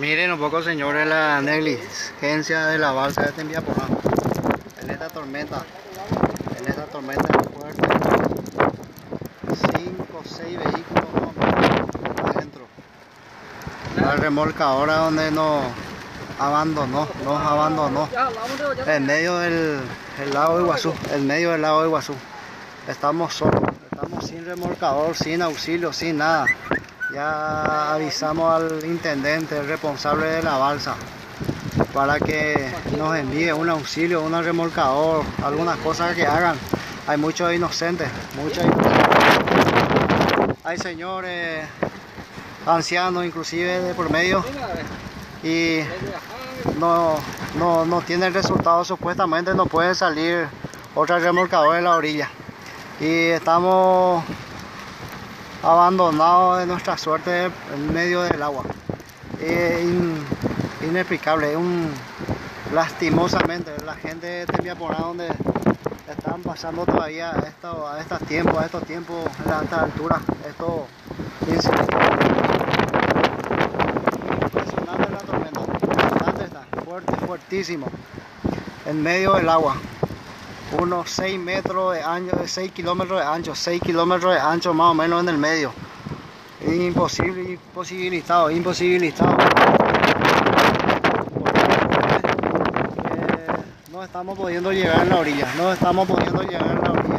Miren un poco, señores, la negligencia de la balsa de Tembiapolá. En esta tormenta fuerte, 5 o 6 vehículos adentro. La remolcadora donde nos abandonó en medio del lago Iguazú, Estamos solos, estamos sin remolcador, sin auxilio, sin nada. Ya avisamos al intendente, el responsable de la balsa, para que nos envíe un auxilio, un remolcador, algunas cosas que hagan. Hay muchos inocentes. Hay señores ancianos inclusive de por medio y no tienen resultado. Supuestamente no pueden salir otra remolcadora de la orilla y estamos abandonados de nuestra suerte en medio del agua. Inexplicable, lastimosamente la gente de Tembiapolá, donde están pasando todavía a estos tiempos, a estas alturas, esto impresionante. La tormenta, bastante está, fuertísimo, en medio del agua. Unos 6 metros de ancho, 6 kilómetros de ancho, 6 kilómetros de ancho más o menos en el medio. Imposibilitado. No estamos pudiendo llegar a la orilla,